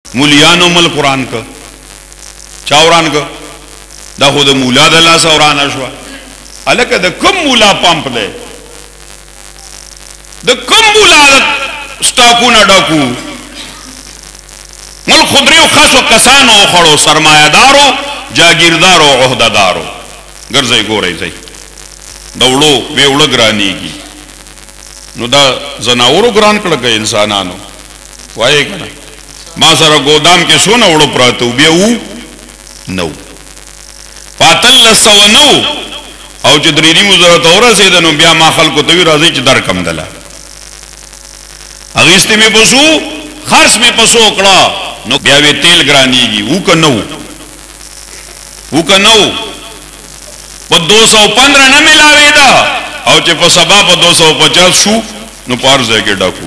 مولیانو مل قرآن کا چا وران کا دا خود مولا دا لاس وران شوا الکه دا کم مولا پمپ دے دا کم مولا سٹاکو نا ڈاکو مل خدریو خاصو کسانو خڑو سرمایہ دارو جاگیردارو عہدہ دارو گرزے گو رہی زی دوڑو بے اڑگ رانی کی نو دا زناورو گران کڑک انسانانو وائے کنا ما سر گودام کے سونا اڑو پراتو بے او نو پاتن لسو نو او چې درېنی مزرت اورسېده نو بیا ما خلکو ته وی راځي چې در کم دله اغیستی میں پسو خرس میں پسو کڑا نو بیاوی تیل گرانیگی او کا نو پا 215 نہ ملاوی دا او چے پا سبا پا 250 شو نو پار زے کے ڈاکو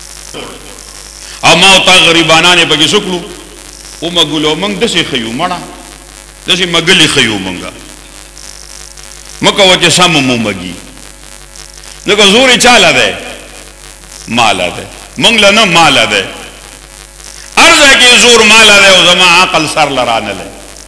اما تا غریبانانے پا کی سکلو او مگلو منگ دسی خیو مڑا دسی مگلی خیو منگا مکا وچے ساممو مگی نکا زوری چالا دے مالا دے منگلا نا مالا دے عرض ہے کہ زور مالا دے و زمان عقل سر لرانے لے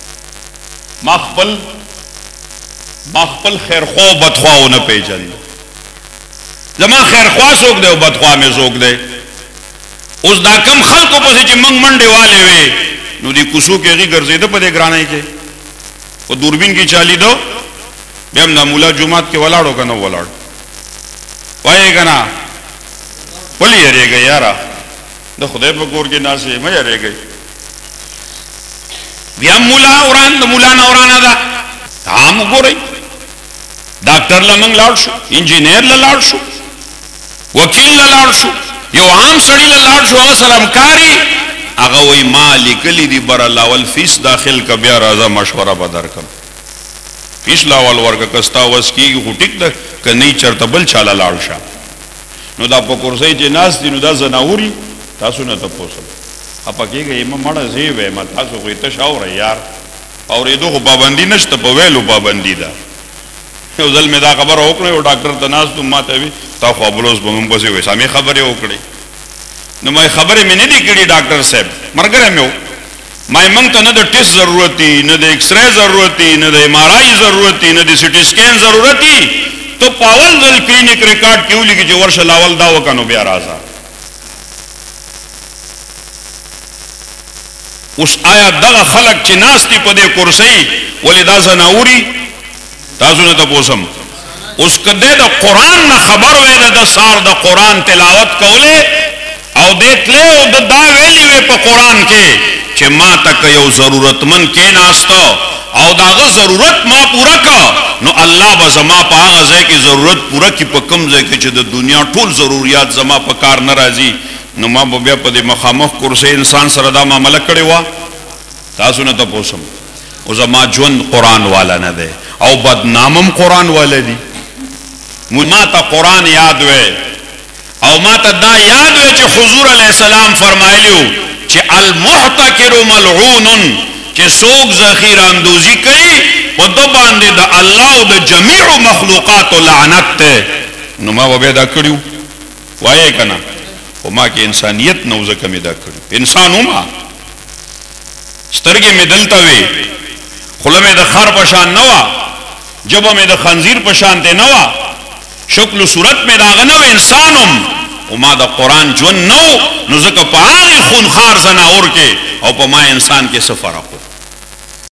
مخپل خیرخواہ و بدخواہ نا پیچن دے زمان خیرخواہ سوک دے و بدخواہ میں سوک دے اس دا کم خلقو پسی چی منگ منڈے والے وے نو دی کسو کے غی گرزے دے پا دے گرانے کے و دوربین کی چالی دو بیم دا مولا جماعت کے ولاڑو کا نو ولاڑ وائے کنا ولی یرے گئی یارا دا خدای پا کور کے ناسے میں یرے گئی بیم مولا اوران دا مولا نورانا دا عام گو رئی ڈاکٹر لمنگ لاڑ شو انجینئر للاڑ شو وکیل للاڑ شو یو عام سڑی للاڑ شو اسلام کاری اگا وی مالی کلی دی برا لاول فیس داخل کا بیا رازا مشورہ بدر کم فیس لاول ورکا کستا وسکی گی خوٹک دا کنی چرتبل چالا لاڑ شا نو دا پا کرسی چه ناس دی نو دا زناوری تاسو نا تا پوسل اپا کی گئی ما مڑا زیوے ما تاسو کوئی تشاو رہی یار اور ایدو خو پابندی نشتا پا ویلو پابندی دا یو ظلم دا خبر اوکڑے و ڈاکٹر تناس تم ماتا بھی تا خوابلوز بمم پسی ہوئی سامی خبری اوکڑے نو مائی خبری میں نہیں دی کڑی ڈاکٹر صاحب مرگرے میں ہو مائی منگتا نا دا ٹیس ضرورتی نا دا ایکس رے ضرورتی نا دا امارائی ضرورتی نا دا سیٹی سکین ضرورتی تو پاول دل کلینک ریکارڈ کیوں لکی جو ورش لاول داو کنو بیا رازا اس آیا دغا خلق چی ناستی پدے کرسی ولی دا زناوری تاسو نتا پوسم اس کدے دا قرآن نا خبر وے دا سار دا قرآن تلاوت کولے او دیکھ لے او دا ویلی وے پا قرآن کے چی ما تک یو ضرورت من کے ناستا او دا غا ضرورت ما پورا کا نو اللہ با زما پا آغا زے کی ضرورت پورا کی پا کم زے کی چی دا دنیا ٹول ضروریات زما پا کار نرازی نو ما با بیا پا دے مخامخ کرسے انسان سردا ما ملک کڑے وا تاسو نا تا پوسم او زما جون قرآن والا نا دے او بدنامم قرآن والا دی ما تا قرآن یاد وے او ما تا دا یاد وے چی حضور علیہ السلام فرمائلیو چی المحتکر ملعون چی سوک ذخیر اندوزی کئی و دو باندے دا اللہ و دا جمیع مخلوقات و لعنت تے نو ما وہ بیدا کریو وائے کنا و ما کی انسانیت نوزکا میں دا کریو انسانو ما سترگے میں دلتا وے خلم دا خار پشان نوا جبہ میں دا خنزیر پشان تے نوا شکل و صورت میں دا غنو انسانم و ما دا قرآن جون نو نو زکا پا آغی خونخار زناور کے او پا ما انسان کے سفر